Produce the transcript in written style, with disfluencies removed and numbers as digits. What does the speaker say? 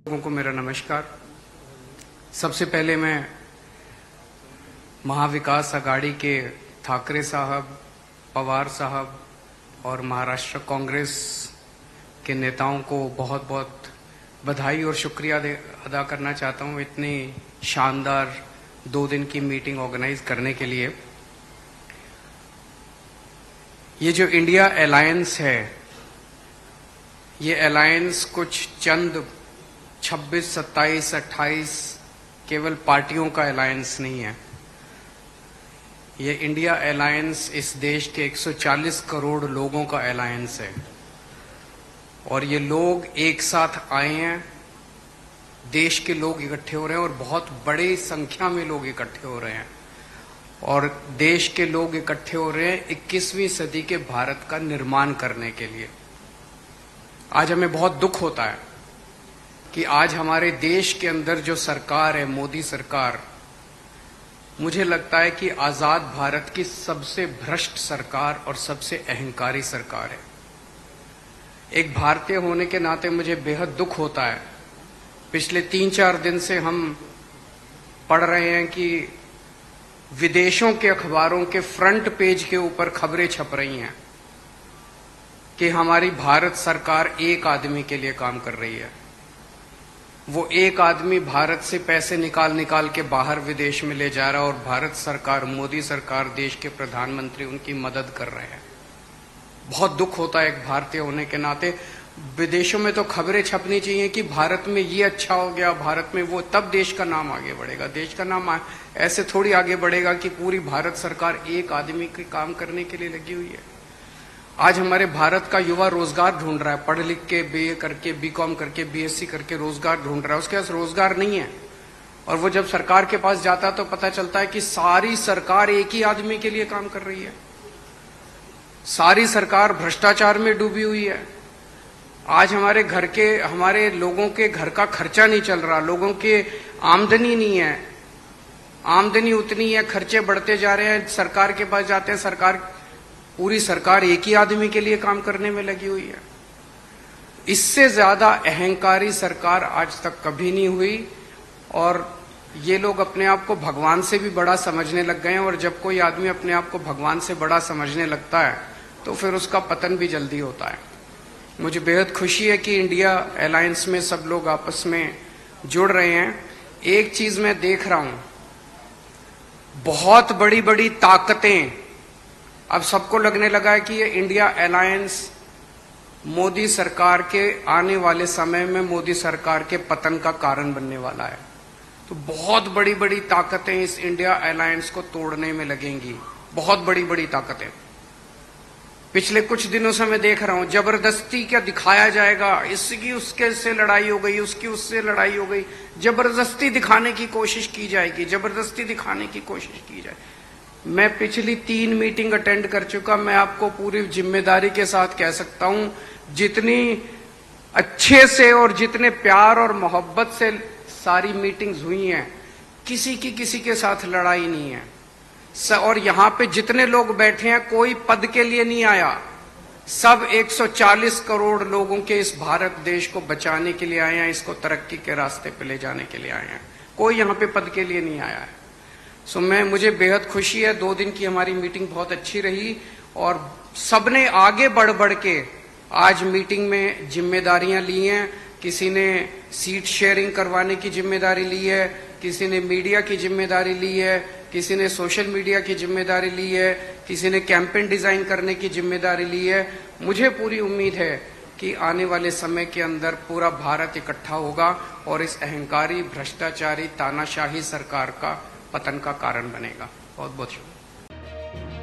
लोगों को मेरा नमस्कार। सबसे पहले मैं महाविकास आघाड़ी के ठाकरे साहब, पवार साहब और महाराष्ट्र कांग्रेस के नेताओं को बहुत बहुत बधाई और शुक्रिया अदा करना चाहता हूं इतनी शानदार 2 दिन की मीटिंग ऑर्गेनाइज करने के लिए। ये जो इंडिया अलायंस है, ये अलायंस कुछ चंद 26, 27, 28 केवल पार्टियों का अलायंस नहीं है। ये इंडिया अलायंस इस देश के 140 करोड़ लोगों का अलायंस है और ये लोग एक साथ आए हैं। देश के लोग इकट्ठे हो रहे हैं और बहुत बड़ी संख्या में लोग इकट्ठे हो रहे हैं और देश के लोग इकट्ठे हो रहे हैं 21वीं सदी के भारत का निर्माण करने के लिए। आज हमें बहुत दुख होता है कि आज हमारे देश के अंदर जो सरकार है, मोदी सरकार, मुझे लगता है कि आजाद भारत की सबसे भ्रष्ट सरकार और सबसे अहंकारी सरकार है। एक भारतीय होने के नाते मुझे बेहद दुख होता है। पिछले 3-4 दिन से हम पढ़ रहे हैं कि विदेशों के अखबारों के फ्रंट पेज के ऊपर खबरें छप रही हैं कि हमारी भारत सरकार एक आदमी के लिए काम कर रही है। वो एक आदमी भारत से पैसे निकाल के बाहर विदेश में ले जा रहा है और भारत सरकार, मोदी सरकार, देश के प्रधानमंत्री उनकी मदद कर रहे हैं। बहुत दुख होता है एक भारतीय होने के नाते। विदेशों में तो खबरें छपनी चाहिए कि भारत में ये अच्छा हो गया, भारत में वो, तब देश का नाम आगे बढ़ेगा। देश का नाम ऐसे थोड़ी आगे बढ़ेगा कि पूरी भारत सरकार एक आदमी के काम करने के लिए लगी हुई है। आज हमारे भारत का युवा रोजगार ढूंढ रहा है, पढ़ लिख के बीए करके, बीकॉम करके, बीएससी करके रोजगार ढूंढ रहा है। उसके पास रोजगार नहीं है और वो जब सरकार के पास जाता है तो पता चलता है कि सारी सरकार एक ही आदमी के लिए काम कर रही है। सारी सरकार भ्रष्टाचार में डूबी हुई है। आज हमारे लोगों के घर का खर्चा नहीं चल रहा, लोगों के आमदनी नहीं है, आमदनी उतनी है, खर्चे बढ़ते जा रहे हैं। सरकार के पास जाते हैं, पूरी सरकार एक ही आदमी के लिए काम करने में लगी हुई है। इससे ज्यादा अहंकारी सरकार आज तक कभी नहीं हुई और ये लोग अपने आप को भगवान से भी बड़ा समझने लग गए हैं और जब कोई आदमी अपने आप को भगवान से बड़ा समझने लगता है तो फिर उसका पतन भी जल्दी होता है। मुझे बेहद खुशी है कि इंडिया अलायंस में सब लोग आपस में जुड़ रहे हैं। एक चीज मैं देख रहा हूं, बहुत बड़ी बड़ी ताकतें, अब सबको लगने लगा है कि ये इंडिया अलायंस मोदी सरकार के आने वाले समय में मोदी सरकार के पतन का कारण बनने वाला है। तो बहुत बड़ी बड़ी ताकतें इस इंडिया अलायंस को तोड़ने में लगेंगी, बहुत बड़ी बड़ी ताकतें। पिछले कुछ दिनों से मैं देख रहा हूं जबरदस्ती क्या दिखाया जाएगा, इसकी उसके से लड़ाई हो गई, उसकी उससे लड़ाई हो गई, जबरदस्ती दिखाने की कोशिश की जाएगी, जबरदस्ती दिखाने की कोशिश की जाए। मैं पिछली 3 मीटिंग अटेंड कर चुका। मैं आपको पूरी जिम्मेदारी के साथ कह सकता हूं, जितनी अच्छे से और जितने प्यार और मोहब्बत से सारी मीटिंग्स हुई हैं, किसी के साथ लड़ाई नहीं है। और यहां पे जितने लोग बैठे हैं कोई पद के लिए नहीं आया, सब 140 करोड़ लोगों के इस भारत देश को बचाने के लिए आए हैं, इसको तरक्की के रास्ते पे ले जाने के लिए आए हैं। कोई यहां पे पद के लिए नहीं आया है। मुझे बेहद खुशी है। 2 दिन की हमारी मीटिंग बहुत अच्छी रही और सबने आगे बढ़ के आज मीटिंग में जिम्मेदारियां ली हैं। किसी ने सीट शेयरिंग करवाने की जिम्मेदारी ली है, किसी ने मीडिया की जिम्मेदारी ली है, किसी ने सोशल मीडिया की जिम्मेदारी ली है, किसी ने कैंपेन डिजाइन करने की जिम्मेदारी ली है। मुझे पूरी उम्मीद है कि आने वाले समय के अंदर पूरा भारत इकट्ठा होगा और इस अहंकारी, भ्रष्टाचारी, तानाशाही सरकार का पतन का कारण बनेगा। बहुत बहुत शुक्रिया।